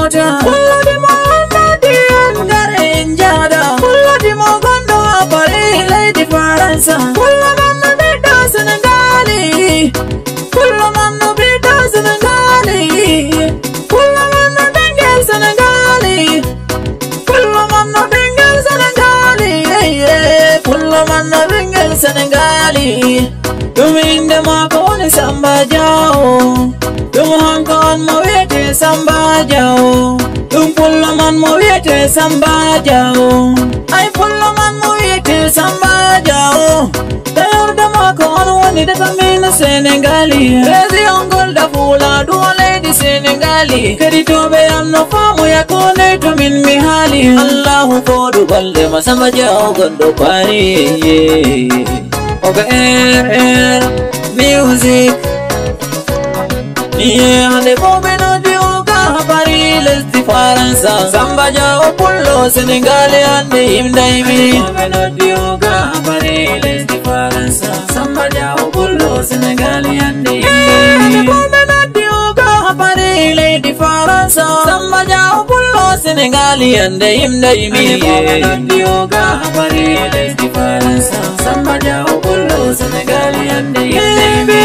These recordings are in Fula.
mota. Kullo di mo amadi ngare injada. Kullo di mo gondo apari lady Faransa. Kullo manno bida Senegali. Kullo manno bida Senegali. Kullo manno bengel Senegali. Kullo manno bengel Senegali. Kullo manno bengel Senegali. Duminde makone samba jao. Dum hankon mo wete samba jao. Dum pullo man mo wete samba jao. Ay pullo man mo wete samba jao. Dayor da makon woni da kamina Senegali. Rezi ongol da fula duole di Senegali. Kadi tobe amno famu yakone to min mi hali. Allahu kodu balde masamba jao gondo pari. OBR music. Yeah, hande bobe no dioga habari lesdi Faransa. Samba jao pullo Senegali hande imdaimi. Bobe no dioga habari lesdi Faransa. Samba jao pullo Senegali hande imdaimi. Hande bobe no dioga habari lesdi Faransa. Samba jao pullo Senegali hande imdaimi. Hande bobe no dioga habari lesdi Faransa. Samba jao pullo Senegali hande imdaimi.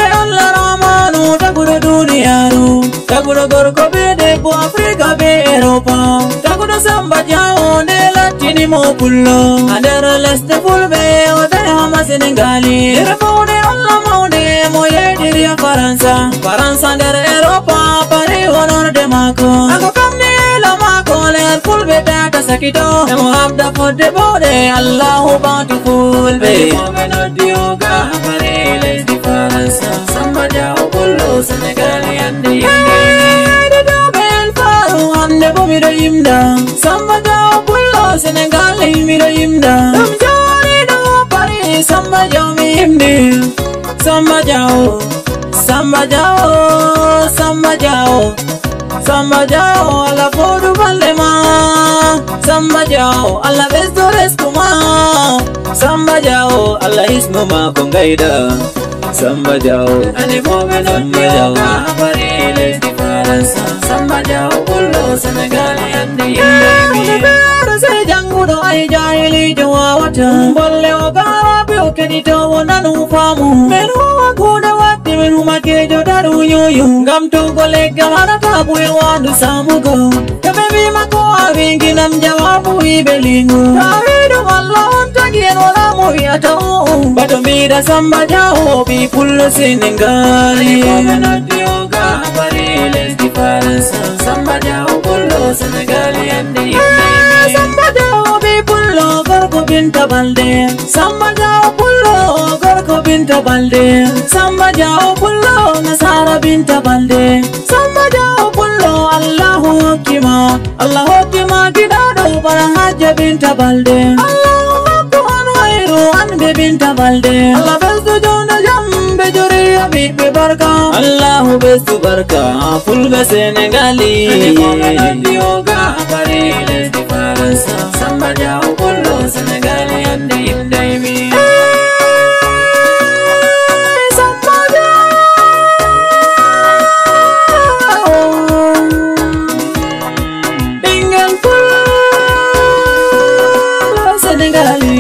Tagudo duniyaru, tagudo gorko be debbo Afrika be Europa. Tagudo samba jao ne latini mo pullo. Ander lesde fulbe o dare hama Senegali. Dere maude Allah maude mo yediri ya Faransa. Faransa der Europa pare honor de mako. Ako kamne la mako le fulbe data sakito. Emo abda fode bode Allahu bountiful be. Bobe no dioga pare lesdi Faransa. Samba jao pullo Senegali hande imdaimi. Dobel faru hande bo miɗo yimda. Samba jao pullo Senegali miɗo yimda. Dum joni ɗo pari samba jao mi yimdi. Samba jao, samba jao, samba jao. Samba jao ala fodu balle ma. Samba jao ala besdo reskuma. Samba jao ala ismu ma kongaida. Samba jao ane bobe no dioga habari lesdi Faransa. Samba jao pullo Senegali hande imdaimi. Bero se jangudo ay jahili jawawata. Bolle o garabe o kedito wonanu famu. Menu akuda wati menu makejo daru yuyu. Ngam tugo lega harata buwe wandu samugo. Kabebi mako avingi nam jawabu ibelingu. Tawidu Allah ontagien wala muhiata Bato mida samba jao bi pullo Senegali. Bobe no dioga habari lesdi Faransa. Samba jao pullo Senegali hande imdaimi. Samba jao bi pullo gorko binta balde. Samba jao pullo gorko binta balde. Samba jao pullo Nasara binta balde. Samba jao pullo Allahu hokima. Allahu hokima gidado bara Hajja binta balde. Anbe binta balde. Allah bestu jona jambe juriya bibe barka. Allahu bestu barka fulbe Senegali. Ane bobe no dioga habari lesdi Faransa. Samba jao pullo Senegali hande imdaimi. Samba jao bingel pullo Senegali.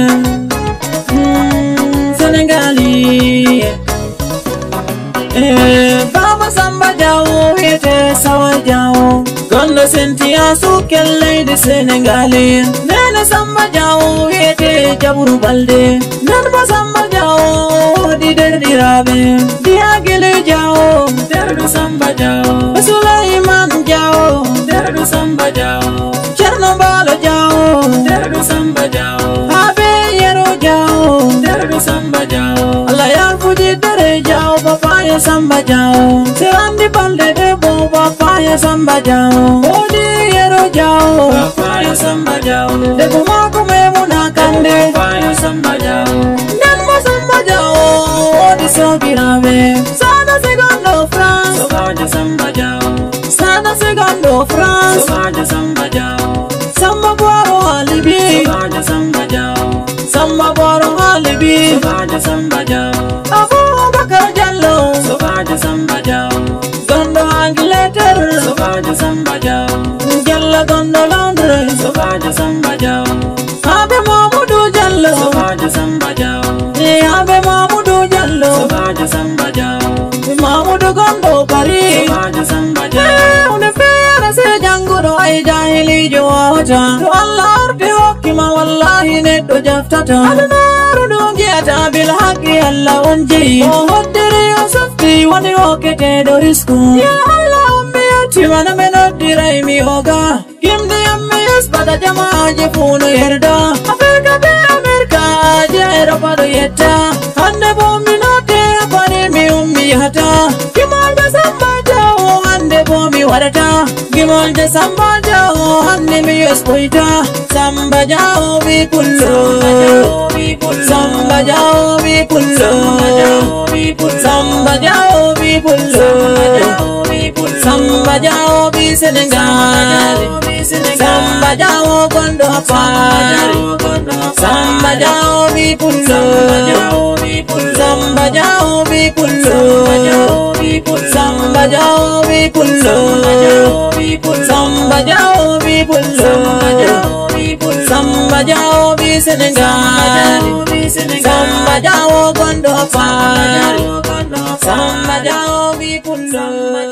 Baba samba jao wete sawa jao. Gondo sentia su kelle de Senegali. Nene samba jao wete jaburu balde. Nanba samba jao di derdirabe. Diagile jao derdu samba jao. Sulaiman jao derdu samba jao. Cherno balo jao derdu samba jao. Habe yero jao derdu samba jao. Allah ya fuji dere jao papaya samba jao. Serandi balde debo papaya samba jao. Odi yero jao papaya samba jao. Debo mako memuna kande papaya samba jao. Nanmo samba jao odi sobirabe. Sada secondo France sobaja samba jao. Sada secondo France sobaja samba jao. Samba boro alibi sobaja samba jao. Samba boro alibi sobaja samba jao. Abubakar Jallo sobaja samba jao. Gondo Angleterre sobaja samba jao. Samba Jao. Abe Mamadou Jallow, Sobajo Samba Jao. Abe Mamadou Jallow, Sobajo Samba Jao. Mamadou Gondo Kari, Sobajo Samba Jao. Une fera se jangudo ay jahili jo aja. To Allah arde hokima wallahi netto jaftata. Adanaru dungiata bil haqi Allah onji. O hoddere o safti wani okete do risku. Ya Allah ummi timana menodirai mi hoga. Kimde amme espada jama je funu yerda. Afrika be Amerika je Eropa do yetta. Hande bombi note apani mi ummi hata. Kimal de Samba Jao hande bombi warata. Kimal de Samba Jao hande mi espoita. Samba Jao vi pullo. Samba Jao vi pullo. Samba Jao vi pullo. Samba Jao vi Senegal. Samba Jao Gondo Apar. Samba Jao vi pullo. Samba Jao vi pullo. Samba Jao vi pullo. Samba Jao vi pullo. Samba Jao vi Senegal. Samba Jao Gondo Apar. Samba Jao vi pullo.